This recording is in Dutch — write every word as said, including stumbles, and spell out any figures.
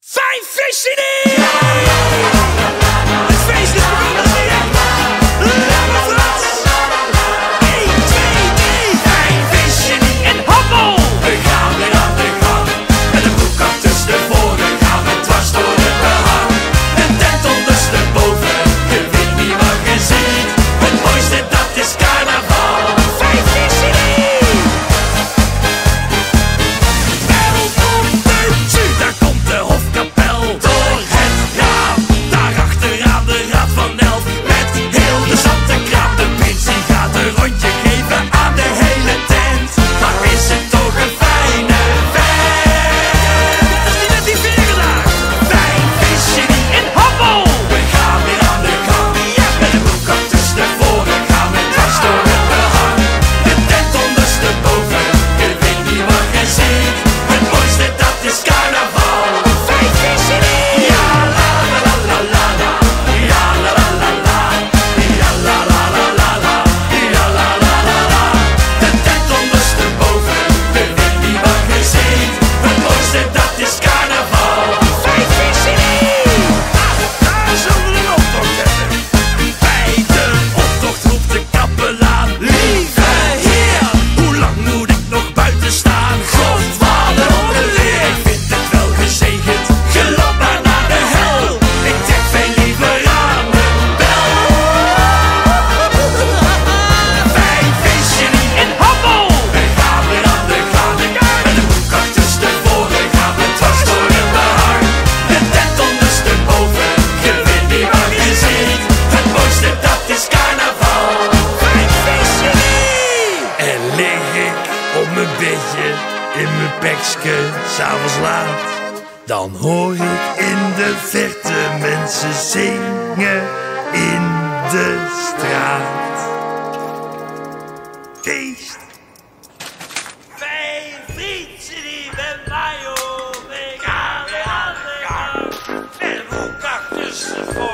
Fijnfisjenie! Het feest is begonnen, zie je? Lamme Frans! één, twee, drie! Fijnfisjenie en Handel! We gaan weer aan de gang. Met de broek achterstevoren gaan we dwars door het behang. Een tent ondersteboven, je weet niet wat je ziet. Het mooiste dat is carnaval. Fijnfisjenie! Daar komt de daar komt de hofkapel. Door het raam, daarachter aan de raad van elf. Met heel de zandenkraam, de prins die gaat een rondje geven aan de hele tent. Maar is het toch een fijne vent? Dat is niet met die veren daar! Fijnfisjenie En Handel! we gaan weer aan de gang. Met de broek achterstevoren gaan we dwars door het behang. De tent ondersteboven, je weet niet wat je ziet. Het mooiste dat is carnaval. Fijnfisjenie! Ja la la la la la la. Ja la la la la. Ja la la la la la. Ja la la la la. De tent ondersteboven, je weet niet wat je ziet. Het mooiste dat is carnaval. Fijnfisjenie! Daar zullen we een optocht hebben. Bij de optocht roept de kapelaan: lieve heer, hoe lang moet ik nog buiten staan? God, wat een onweer. Ik vind het wel gezegend, geloop maar naar de hel. Ik trek veel liever aan de bel. Fijnfisjenie En Handel! we gaan weer aan de gang. Met de broek achterstevoren gaan we dwars door het behang. De tent ondersteboven, je weet niet wat je ziet. Het mooiste dat is carnaval. Fijnfisjenie! En lig ik op mijn bedje, in mijn pekske, s'avonds laat. Dan hoor ik in de verte mensen zingen in de straat. Feest! Fijnfisjenie met mij, hoor. Ik ga weer aan de gang. Met de broek achterstevoren.